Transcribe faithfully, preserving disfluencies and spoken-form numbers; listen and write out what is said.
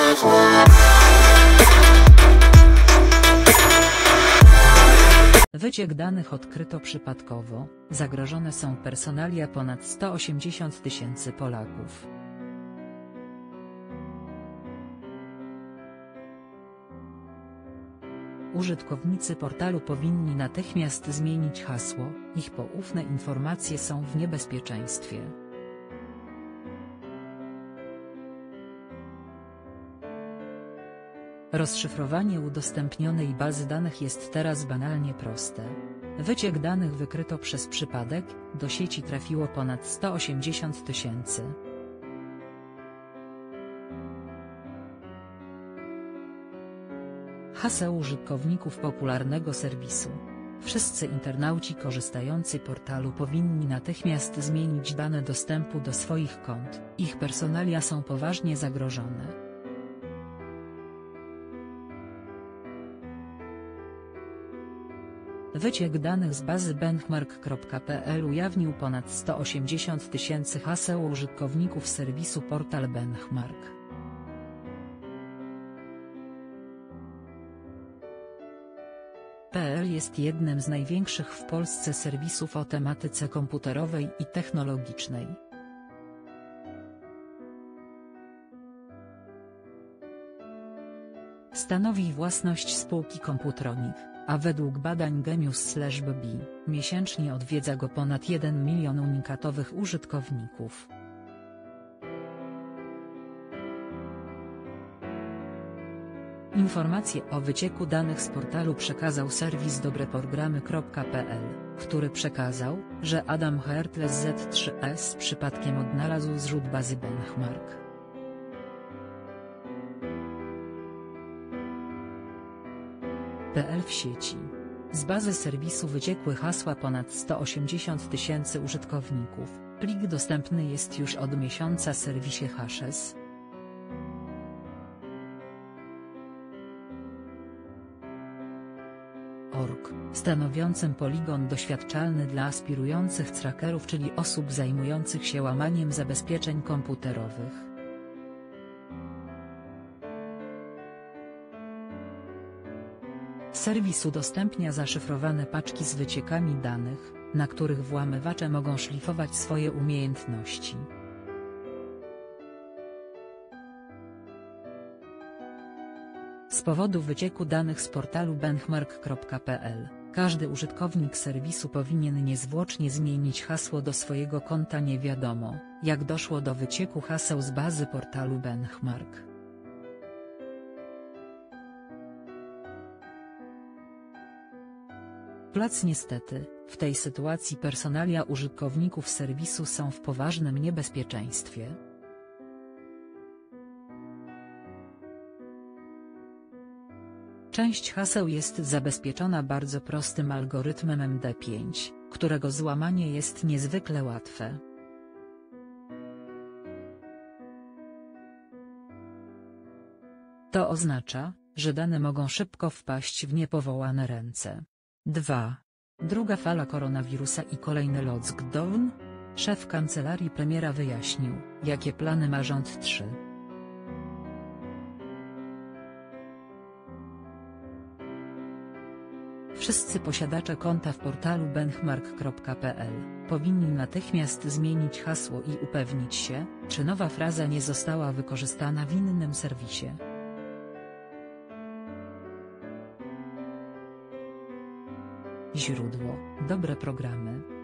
Wyciek danych odkryto przypadkowo, zagrożone są personalia ponad sto osiemdziesiąt tysięcy Polaków. Użytkownicy portalu powinni natychmiast zmienić hasło, ich poufne informacje są w niebezpieczeństwie. Rozszyfrowanie udostępnionej bazy danych jest teraz banalnie proste. Wyciek danych wykryto przez przypadek, do sieci trafiło ponad sto osiemdziesiąt tysięcy. Haseł użytkowników popularnego serwisu. Wszyscy internauci korzystający portalu powinni natychmiast zmienić dane dostępu do swoich kont, ich personalia są poważnie zagrożone. Wyciek danych z bazy benchmark kropka p l ujawnił ponad sto osiemdziesiąt tysięcy haseł użytkowników serwisu Portal Benchmark. P L jest jednym z największych w Polsce serwisów o tematyce komputerowej i technologicznej. Stanowi własność spółki Computronic, a według badań Genius/B B miesięcznie odwiedza go ponad jeden milion unikatowych użytkowników. Informacje o wycieku danych z portalu przekazał serwis dobreprogramy kropka p l, który przekazał, że Adam Hertles Z trzy S przypadkiem odnalazł zrzut bazy Benchmark. P L w sieci. Z bazy serwisu wyciekły hasła ponad sto osiemdziesiąt tysięcy użytkowników, plik dostępny jest już od miesiąca w serwisie Hashes. Org, stanowiącym poligon doświadczalny dla aspirujących crackerów, czyli osób zajmujących się łamaniem zabezpieczeń komputerowych. Serwis udostępnia zaszyfrowane paczki z wyciekami danych, na których włamywacze mogą szlifować swoje umiejętności. Z powodu wycieku danych z portalu benchmark kropka p l, każdy użytkownik serwisu powinien niezwłocznie zmienić hasło do swojego konta. Nie wiadomo, jak doszło do wycieku haseł z bazy portalu Benchmark. Plac niestety, w tej sytuacji personalia użytkowników serwisu są w poważnym niebezpieczeństwie. Część haseł jest zabezpieczona bardzo prostym algorytmem M D pięć, którego złamanie jest niezwykle łatwe. To oznacza, że dane mogą szybko wpaść w niepowołane ręce. dwa. Druga fala koronawirusa i kolejny lockdown? Szef kancelarii premiera wyjaśnił, jakie plany ma rząd. trzy. Wszyscy posiadacze konta w portalu benchmark kropka p l powinni natychmiast zmienić hasło i upewnić się, czy nowa fraza nie została wykorzystana w innym serwisie. Źródło: Dobre Programy.